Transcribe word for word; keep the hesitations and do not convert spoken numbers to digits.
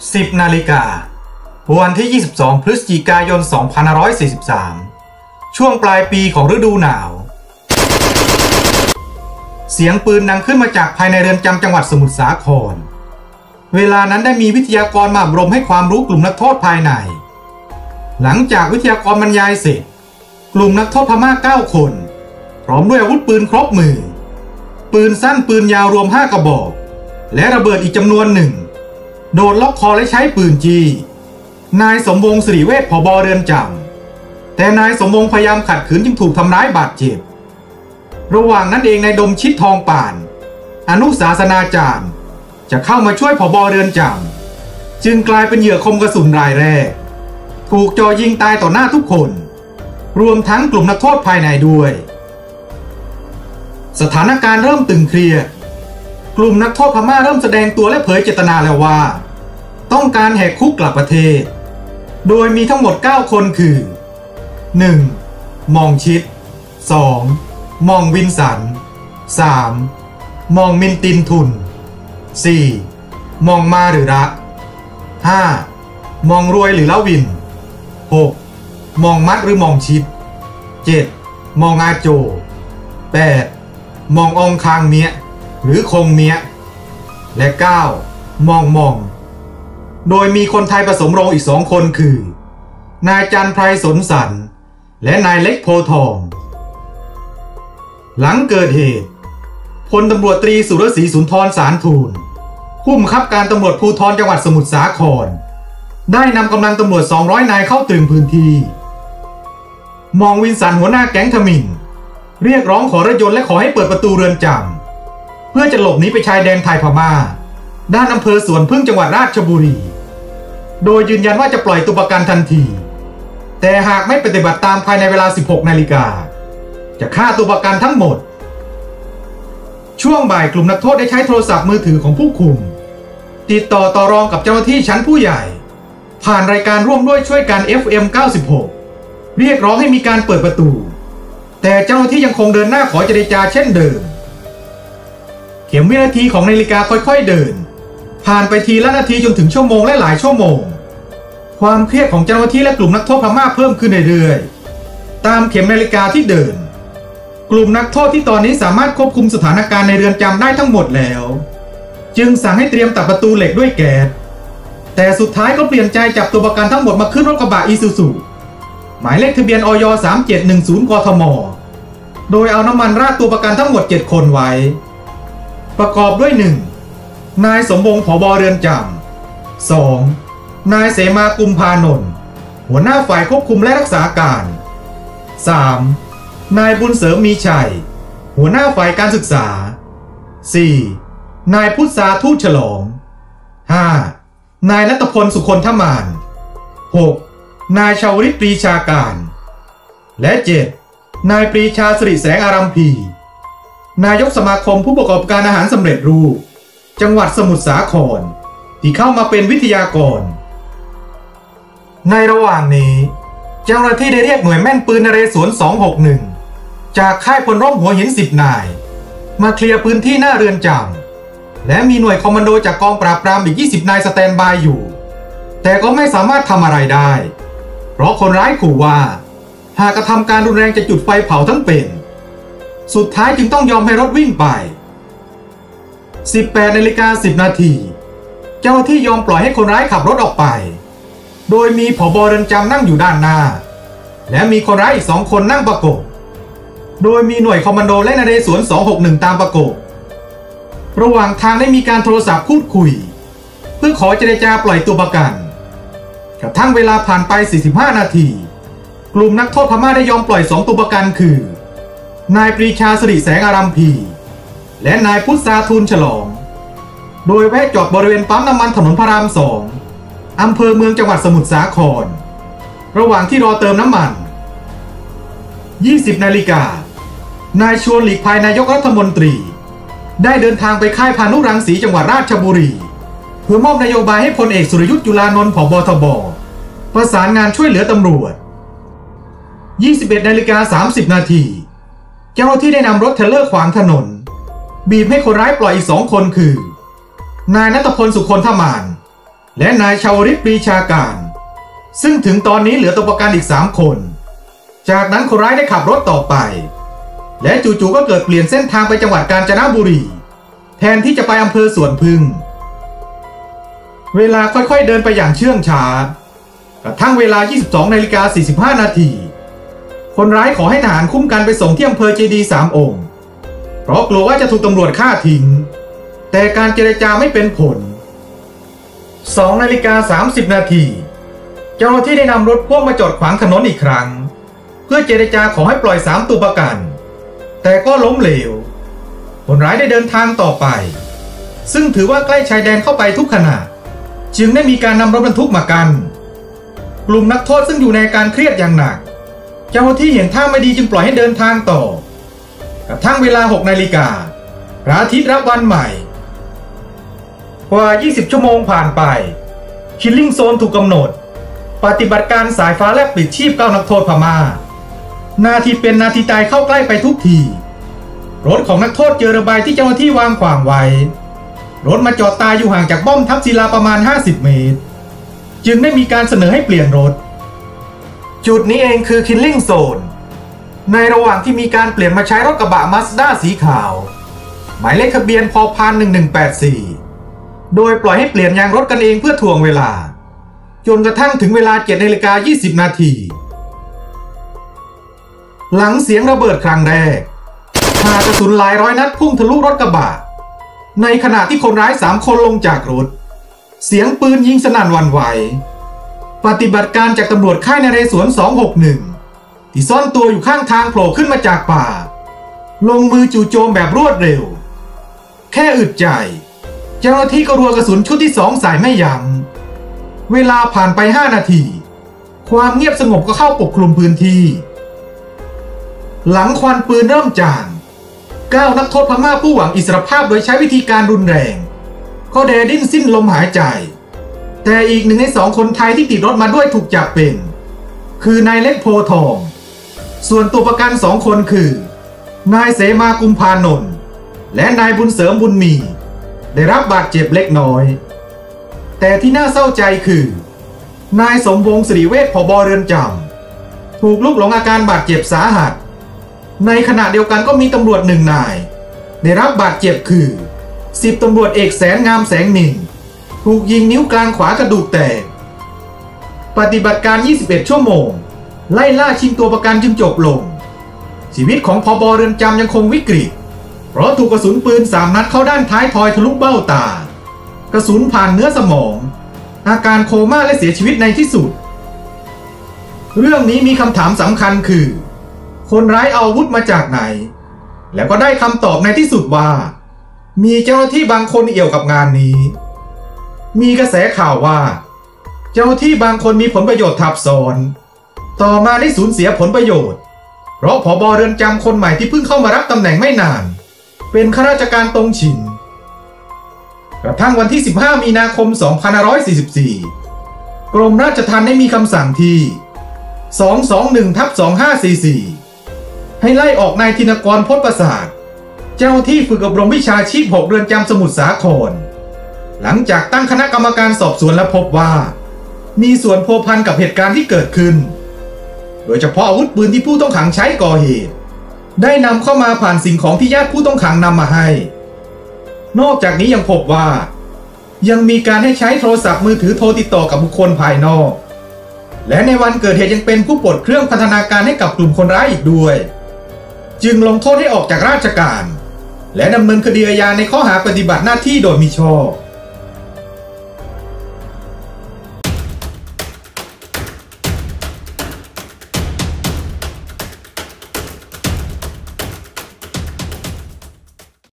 สิบนาฬิกาวันที่ยี่สิบสองพฤศจิกายนสองพันห้าร้อยสี่สิบสามช่วงปลายปีของฤดูหนาวเสียงปืนดังขึ้นมาจากภายในเรือนจำจังหวัดสมุทรสาครเวลานั้นได้มีวิทยากรมาอบรมให้ความรู้กลุ่มนักโทษภายในหลังจากวิทยากรบรรยายเสร็จกลุ่มนักโทษพม่าเก้าคนพร้อมด้วยอาวุธปืนครบมือปืนสั้นปืนยาวรวมห้ากระบอกและระเบิดอีกจำนวนหนึ่งโดนล็อกคอและใช้ปืนจี้นายสมวงศ์สิริเวชผบ.เรือนจำแต่นายสมวงศ์พยายามขัดขืนจึงถูกทำร้ายบาดเจ็บระหว่างนั้นเองนายดมชิดทองป่านอนุศาสนาจารย์จะเข้ามาช่วยผบ.เรือนจำจึงกลายเป็นเหยื่อคมกระสุนรายแรกถูกจ่อยิงตายต่อหน้าทุกคนรวมทั้งกลุ่มนักโทษภายในด้วยสถานการณ์เริ่มตึงเครียดกลุ่มนักโทษพม่าเริ่มแสดงตัวและเผยเจตนาแล้วว่าต้องการแหกคุกกลับประเทศโดยมีทั้งหมดเก้าคนคือ หนึ่ง. มองชิด สอง. มองวินสัน สาม. มองมินตินทุน สี่. มองมาหรือระ ห้า. มองรวยหรือละวิน หก. มองมัดหรือมองชิด เจ็ด. มองอาโจ แปด. มององคางเมียหรือคงเมียและ เก้า. มองมองโดยมีคนไทยผสมโรงอีกสองคนคือนายจันทร์ไพรสนสันและนายเล็กโพทองหลังเกิดเหตุพลตำรวจตรีสุรศรีสุนทรสารทูลผู้บังคับการตำรวจภูธรจังหวัดสมุทรสาครได้นำกำลังตำรวจสองร้อยนายเข้าตรึงพื้นที่มองวินสันหัวหน้าแก๊งทมิฬเรียกร้องขอรถยนต์และขอให้เปิดประตูเรือนจำเพื่อจะหลบหนีไปชายแดนไทยพม่าด้านอำเภอสวนพึ่งจังหวัดราชบุรีโดยยืนยันว่าจะปล่อยตัวประกันทันทีแต่หากไม่ปฏิบัติตามภายในเวลาสิบหกนาฬิกาจะฆ่าตัวประกันทั้งหมดช่วงบ่ายกลุ่มนักโทษได้ใช้โทรศัพท์มือถือของผู้คุมติดต่อต่อรองกับเจ้าหน้าที่ชั้นผู้ใหญ่ผ่านรายการร่วมด้วยช่วยกัน เอฟ เอ็ม เก้าสิบหกเรียกร้องให้มีการเปิดประตูแต่เจ้าหน้าที่ยังคงเดินหน้าขอเจรจาเช่นเดิมเข็มวินาทีของนาฬิกาค่อยๆเดินผ่านไปทีละนาทีจนถึงชั่วโมงและหลายชั่วโมงความเครียดของเจ้าหน้าที่และกลุ่มนักโทษพม่าเพิ่มขึ้นเรื่อยๆตามเข็มนาฬิกาที่เดินกลุ่มนักโทษที่ตอนนี้สามารถควบคุมสถานการณ์ในเรือนจำได้ทั้งหมดแล้วจึงสั่งให้เตรียมตัดประตูเหล็กด้วยแก๊สแต่สุดท้ายก็เปลี่ยนใจจับตัวประกันทั้งหมดมาขึ้นรถกระบะอีซูซูหมายเลขทะเบียนอยสามเจ็ดหนึ่งศูนย์กทมโดยเอาน้ำมันราดตัวประกันทั้งหมดเจ็ดคนไว้ประกอบด้วย หนึ่ง. นายสมวงศ์ผบ.เรือนจำ สอง. นายเสมากุมภานนท์หัวหน้าฝ่ายควบคุมและรักษาการ สาม. นายบุญเสริมมีชัยหัวหน้าฝ่ายการศึกษา สี่. นายพุทธาทูตฉลอง ห้า. นายณัฐพลสุคนธมาน หก. นายชาวริตปรีชาการและ เจ็ด. นายปรีชาสิริแสงอารัมพีนายกสมาคมผู้ประกอบการอาหารสำเร็จรูปจังหวัดสมุทรสาครที่เข้ามาเป็นวิทยากรในระหว่างนี้เจ้าหน้าที่ได้เรียกหน่วยแม่นปืนนเรศวรสองหกหนึ่งจากค่ายพลร่มหัวหินสิบนายมาเคลียร์พื้นที่หน้าเรือนจำและมีหน่วยคอมมานโดจากกองปราบปรามอีกยี่สิบนายสแตนบายอยู่แต่ก็ไม่สามารถทำอะไรได้เพราะคนร้ายขู่ว่าหากกระทำการรุนแรงจะจุดไฟเผาทั้งเป็นสุดท้ายจึงต้องยอมให้รถวิ่งไป สิบแปดนาฬิกาสิบนาทีเจ้าหน้าที่ยอมปล่อยให้คนร้ายขับรถออกไปโดยมีผบ.เรือนจำนั่งอยู่ด้านหน้าและมีคนร้ายอีกสองคนนั่งประกบโดยมีหน่วยคอมมานโดและนเรศวรสองหกหนึ่งตามประกบระหว่างทางได้มีการโทรศัพท์พูดคุยเพื่อขอเจรจาปล่อยตัวประกันกระทั่งเวลาผ่านไปสี่สิบห้านาทีกลุ่มนักโทษพม่าได้ยอมปล่อยสองตัวประกันคือนายปรีชาสิริแสงอารัมพีและนายพุทธาทูลฉลองโดยแวะจอดบริเวณปั๊มน้ำมันถนนพระรามสองอำเภอเมืองจังหวัดสมุทรสาครระหว่างที่รอเติมน้ำมันยี่สิบนาฬิกานายชวนหลีกภัยนายกรัฐมนตรีได้เดินทางไปค่ายพานุรังสีจังหวัดราชบุรีเพื่อมอบนโยบายให้พลเอกสุรยุทธ์จุลานนท์ผบ.ทบ.ประสานงานช่วยเหลือตำรวจยี่สิบเอ็ดนาฬิกาสามสิบนาทีเจ้าหน้าที่ได้นำรถเทรลเลอร์ขวางถนนบีบให้คนร้ายปล่อยอีกสองคนคือนายณัฐพลสุคนธมานและนายชาวริตปรีชาการซึ่งถึงตอนนี้เหลือตัวประกันอีกสามคนจากนั้นคนร้ายได้ขับรถต่อไปและจู่ๆก็เกิดเปลี่ยนเส้นทางไปจังหวัดกาญจนบุรีแทนที่จะไปอำเภอสวนพึ่งเวลาค่อยๆเดินไปอย่างเชื่องช้ากระทั่งเวลา ยี่สิบสองนาฬิกาสี่สิบห้านาทีคนร้ายขอให้ทหารคุ้มกันไปส่งที่อำเภอเจดีย์สามองค์เพราะกลัวว่าจะถูกตำรวจฆ่าทิ้งแต่การเจรจาไม่เป็นผลสองนาฬิกาสามสิบนาทีเจ้าหน้าที่ได้นำรถพ่วงมาจอดขวางถนนอีกครั้งเพื่อเจรจาขอให้ปล่อยสามตัวประกันแต่ก็ล้มเหลวคนร้ายได้เดินทางต่อไปซึ่งถือว่าใกล้ชายแดนเข้าไปทุกขณะจึงได้มีการนำรถบรรทุกมากันกลุ่มนักโทษซึ่งอยู่ในการเครียดอย่างหนักเจ้าหน้าที่เห็นท่าไม่ดีจึงปล่อยให้เดินทางต่อกระทั่งเวลาหกนาฬิกาพระอาทิตย์รับวันใหม่กว่ายี่สิบชั่วโมงผ่านไปคิลลิ่งโซนถูกกำหนดปฏิบัติการสายฟ้าแลบปลิดชีพเก้านักโทษพม่านาทีเป็นนาทีตายเข้าใกล้ไปทุกทีรถของนักโทษเจอระบายที่เจ้าหน้าที่วางขวางไว้รถมาจอดตายอยู่ห่างจากป้อมทัพศิลาประมาณห้าสิบเมตรจึงได้มีการเสนอให้เปลี่ยนรถจุดนี้เองคือคิลลิ่งโซนในระหว่างที่มีการเปลี่ยนมาใช้รถกระบะมาสด้าสีขาวหมายเลขทะเบียนพพหนึ่งหนึ่งแปดสี่โดยปล่อยให้เปลี่ยนยางรถกันเองเพื่อทวงเวลาจนกระทั่งถึงเวลาเจ็ดนาฬิกายี่สิบนาทีหลังเสียงระเบิดครั้งแรกหากระสุนหลายร้อยนัดพุ่งทะลุรถกระบะในขณะที่คนร้ายสามคนลงจากรถเสียงปืนยิงสนั่นหวั่นไหวปฏิบัติการจากตำรวจค่ายนเรศวรสองหกหนึ่งที่ซ่อนตัวอยู่ข้างทางโผล่ขึ้นมาจากป่าลงมือจู่โจมแบบรวดเร็วแค่อึดใจเจ้าหน้าที่ก็รัวกระสุนชุดที่สองใส่ไม่ยั้งเวลาผ่านไปห้านาทีความเงียบสงบก็เข้าปกคลุมพื้นที่หลังควันปืนเริ่มจางเก้านักโทษพม่าผู้หวังอิสรภาพโดยใช้วิธีการรุนแรงก็แดดิ้นสิ้นลมหายใจแต่อีกหนึ่งในสองคนไทยที่ติดรถมาด้วยถูกจับเป็นคือนายเล็กโพทองส่วนตัวประกันสองคนคือนายเสมากุมภานนท์และนายบุญเสริมบุญมีได้รับบาดเจ็บเล็กน้อยแต่ที่น่าเศร้าใจคือนายสมวงศ์สิริเวชผบ.เรือนจำถูกลุกหลงอาการบาดเจ็บสาหัสในขณะเดียวกันก็มีตำรวจหนึ่งนายได้รับบาดเจ็บคือสิบตำรวจเอกแสนงามแสงนินถูกยิงนิ้วกลางขวากระดูกแตกปฏิบัติการยี่สิบเอ็ดชั่วโมงไล่ล่าชิงตัวประกันจึงจบลงชีวิตของผบ.เรือนจำยังคงวิกฤตเพราะถูกกระสุนปืนสามนัดเข้าด้านท้ายทอยทะลุเบ้าตากระสุนผ่านเนื้อสมองอาการโคม่าและเสียชีวิตในที่สุดเรื่องนี้มีคำถามสำคัญคือคนร้ายเอาอาวุธมาจากไหนแล้วก็ได้คำตอบในที่สุดว่ามีเจ้าหน้าที่บางคนเอี่ยวกับงานนี้มีกระแสข่าวว่าเจ้าหน้าที่บางคนมีผลประโยชน์ทับซ้อนต่อมาได้สูญเสียผลประโยชน์เพราะผบ.เรือนจำคนใหม่ที่เพิ่งเข้ามารับตำแหน่งไม่นานเป็นข้าราชการตรงฉินกระทั่งวันที่สิบห้ามีนาคมสองพันห้าร้อยสี่สิบสี่กรมราชทัณฑ์ได้มีคำสั่งที่สองสองหนึ่งทับสองห้าสี่สี่ให้ไล่ออกนายธินกรพจน์ประสาทเจ้าที่ฝึกอบรมวิชาชีพหกเรือนจำสมุทรสาครหลังจากตั้งคณะกรรมการสอบสวนและพบว่ามีส่วนพัวพันกับเหตุการณ์ที่เกิดขึ้นโดยเฉพาะอาวุธปืนที่ผู้ต้องขังใช้ก่อเหตุได้นำเข้ามาผ่านสิ่งของที่ญาติผู้ต้องขังนำมาให้นอกจากนี้ยังพบว่ายังมีการให้ใช้โทรศัพท์มือถือโทรติดต่อกับบุคคลภายนอกและในวันเกิดเหตุยังเป็นผู้ปลดเครื่องพันธนาการให้กับกลุ่มคนร้ายอีกด้วยจึงลงโทษให้ออกจากราชการและดำเนินคดีอาญาในข้อหาปฏิบัติหน้าที่โดยมิชอบ